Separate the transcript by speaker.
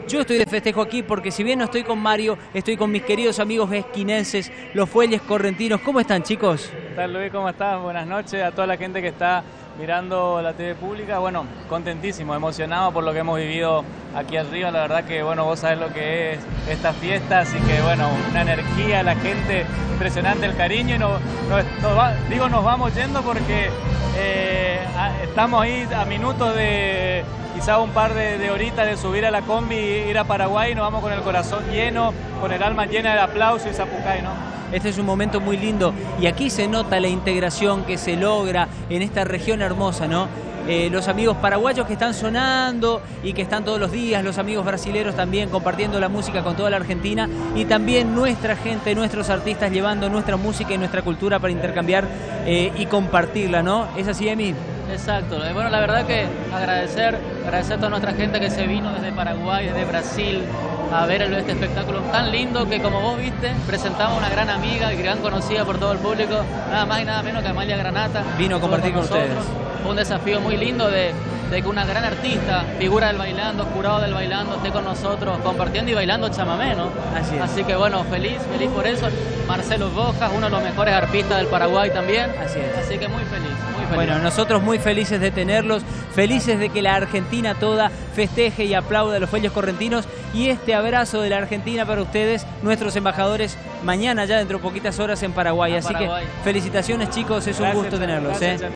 Speaker 1: Yo estoy de festejo aquí porque si bien no estoy con Mario, estoy con mis queridos amigos esquinenses, los Fuelles Correntinos. ¿Cómo están, chicos?
Speaker 2: ¿Qué tal, Luis? ¿Cómo estás? Buenas noches a toda la gente que está mirando la TV pública. Bueno, contentísimo, emocionado por lo que hemos vivido aquí arriba. La verdad que, bueno, vos sabés lo que es esta fiesta, así que, bueno, una energía, la gente, impresionante el cariño. Y nos vamos yendo porque estamos ahí a minutos de quizá un par de horitas de subir a la combi e ir a Paraguay. Nos vamos con el corazón lleno, con el alma llena de aplauso y zapucay, ¿no?
Speaker 1: Este es un momento muy lindo y aquí se nota la integración que se logra en esta región hermosa, ¿no? Los amigos paraguayos que están sonando y que están todos los días, los amigos brasileros también compartiendo la música con toda la Argentina y también nuestra gente, nuestros artistas llevando nuestra música y nuestra cultura para intercambiar y compartirla, ¿no? ¿Es así, Emi?
Speaker 3: Exacto. Bueno, la verdad que agradecer a toda nuestra gente que se vino desde Paraguay, desde Brasil, a ver este espectáculo tan lindo que, como vos viste, presentamos a una gran amiga y gran conocida por todo el público, nada más y nada menos que Amalia Granata.
Speaker 1: Vino a compartir con ustedes.
Speaker 3: Fue un desafío muy lindo de que una gran artista, figura del bailando, jurado del bailando, esté con nosotros compartiendo y bailando chamamé, ¿no? Así que bueno, feliz por eso. Marcelo Bojas, uno de los mejores arpistas del Paraguay también.
Speaker 1: Así es.
Speaker 3: Así que muy feliz, muy feliz.
Speaker 1: Bueno, nosotros muy felices de tenerlos, felices de que la Argentina toda festeje y aplaude a los Fuelles Correntinos y este abrazo de la Argentina para ustedes, nuestros embajadores, mañana ya dentro de poquitas horas en Paraguay. Así que felicitaciones, chicos, es un gusto tenerlos.